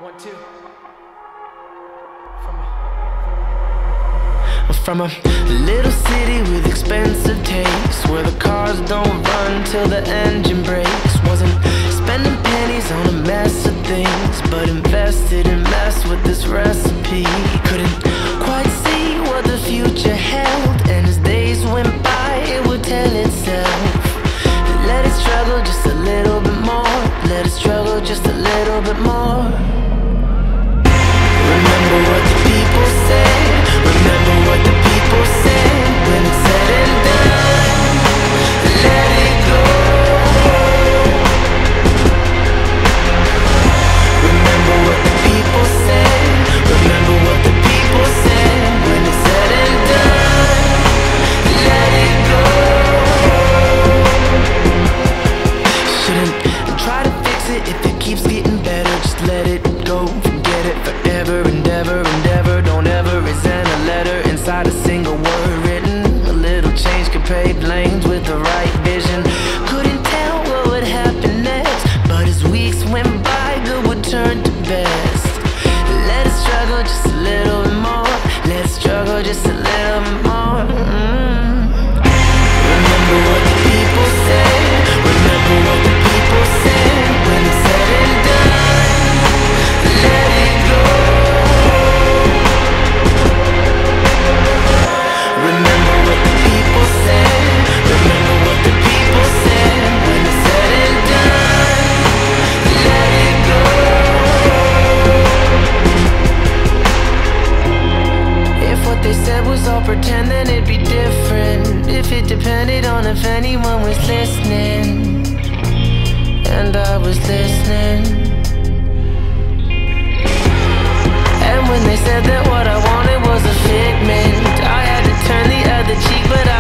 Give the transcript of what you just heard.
1, 2. From a little city with expensive tastes, where the cars don't run till the engine breaks. Wasn't spending pennies on a mess of things, but invested in mess with this recipe. Couldn't quite see what the future held, and as days went by it would tell itself. Let it struggle just a little bit more, let it struggle just a little bit more. Remember what the people say, remember what the people say. When it's said and done, let it go. Remember what the people say, remember what the people say. When it's said and done, let it go. Shouldn't try to fix it if it keeps getting better, just let it go. Forget it forever and ever and ever. Don't ever resent a letter inside a single word written. A little change could pave lanes with the right vision. Couldn't tell what would happen next, but as weeks went by, good would turn to best. Let it struggle just a little bit more, let it struggle just a little bit more. Remember what the people say, remember what the people say. When it's said and done, let it go. Remember what the people say, remember what the people say. When it's said and done, let it go. If what they said was all pretend, then it'd be different. If it depended on if anyone was listening, and I was listening. And when they said that what I wanted was a figment, I had to turn the other cheek, but